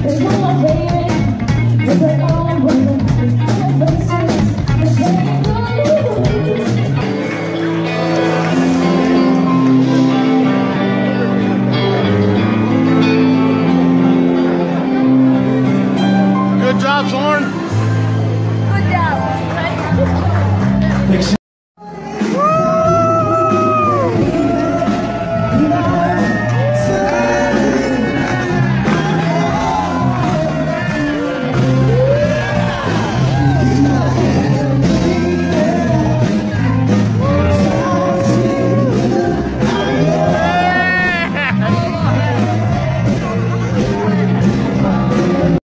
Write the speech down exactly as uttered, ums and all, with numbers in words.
There's no more saying, 'cause I all was